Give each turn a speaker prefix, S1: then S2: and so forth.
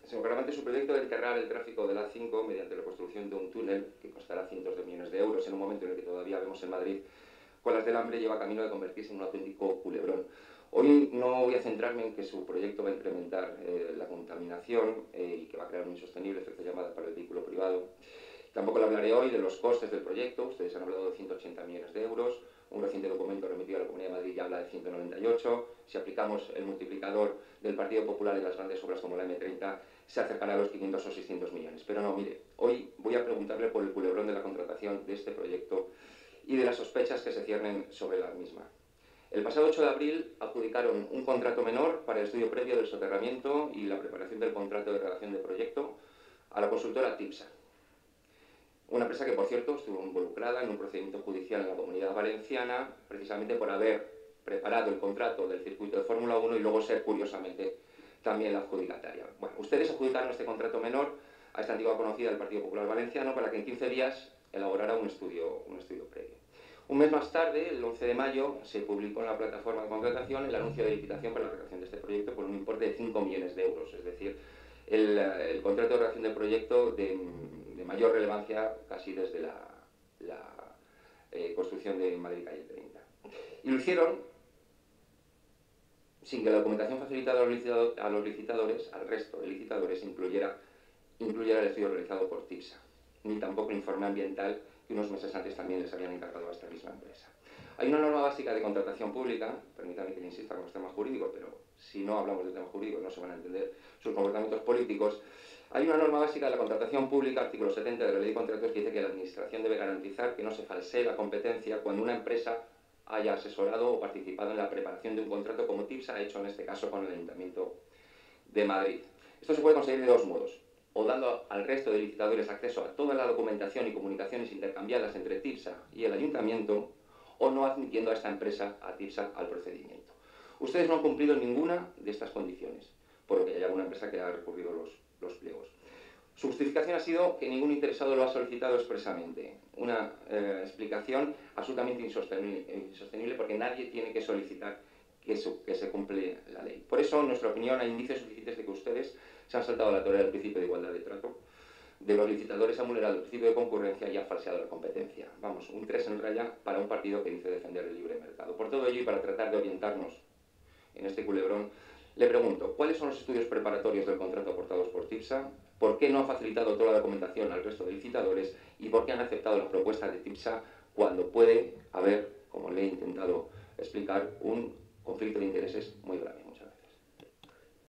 S1: Señor Caravante, su proyecto de enterrar el tráfico de la A5 mediante la construcción de un túnel que costará cientos de millones de euros en un momento en el que todavía vemos en Madrid colas del hambre, lleva camino de convertirse en un auténtico culebrón. Hoy no voy a centrarme en que su proyecto va a incrementar la contaminación y que va a crear un insostenible efecto llamada para el vehículo privado. Tampoco le hablaré hoy de los costes del proyecto. Ustedes han hablado de 180 millones de euros. Un reciente documento remitido a la Comunidad de Madrid ya habla de 198. Si aplicamos el multiplicador del Partido Popular en las grandes obras como la M30, se acercará a los 500 o 600 millones. Pero no, mire, hoy voy a preguntarle por el culebrón de la contratación de este proyecto y de las sospechas que se ciernen sobre la misma. El pasado 8 de abril adjudicaron un contrato menor para el estudio previo del soterramiento y la preparación del contrato de redacción de proyecto a la consultora TIPSA. Una empresa que, por cierto, estuvo involucrada en un procedimiento judicial en la Comunidad Valenciana, precisamente por haber preparado el contrato del circuito de Fórmula 1 y luego ser, curiosamente, también la adjudicataria. Bueno, ustedes adjudicaron este contrato menor a esta antigua conocida del Partido Popular Valenciano para que en 15 días elaborara un estudio previo. Un mes más tarde, el 11 de mayo, se publicó en la plataforma de contratación el anuncio de licitación para la redacción de este proyecto por un importe de 5 millones de euros, es decir, el contrato de redacción del proyecto de mayor relevancia casi desde la construcción de Madrid Calle 30. Y lo hicieron sin que la documentación facilitada a los licitadores, al resto de licitadores, incluyera el estudio realizado por TIPSA, ni tampoco el informe ambiental que unos meses antes también les habían encargado a esta misma empresa. Hay una norma básica de contratación pública, permítanme que le insista con los temas jurídicos, pero si no hablamos de temas jurídicos no se van a entender sus comportamientos políticos. Hay una norma básica de la contratación pública, artículo 70 de la Ley de Contratos, que dice que la Administración debe garantizar que no se falsee la competencia cuando una empresa haya asesorado o participado en la preparación de un contrato, como TIPSA ha hecho en este caso con el Ayuntamiento de Madrid. Esto se puede conseguir de dos modos: o dando al resto de licitadores acceso a toda la documentación y comunicaciones intercambiadas entre TIPSA y el Ayuntamiento, o no admitiendo a esta empresa, a TIPSA, al procedimiento. Ustedes no han cumplido ninguna de estas condiciones, por lo que hay alguna empresa que ha recurrido los pliegos. Su justificación ha sido que ningún interesado lo ha solicitado expresamente. Una explicación absolutamente insostenible, porque nadie tiene que solicitar que se cumple la ley. Por eso, en nuestra opinión, hay indicios suficientes de que ustedes se han saltado la torera del principio de igualdad de trato de los licitadores, han vulnerado el principio de concurrencia y han falseado la competencia. Vamos, un 3 en raya para un partido que dice defender el libre mercado. Por todo ello, y para tratar de orientarnos en este culebrón, le pregunto, ¿cuáles son los estudios preparatorios del contrato aportados por TIPSA? ¿Por qué no han facilitado toda la documentación al resto de licitadores? ¿Y por qué han aceptado la propuesta de TIPSA cuando puede haber, como le he intentado explicar, un conflicto de intereses muy grave?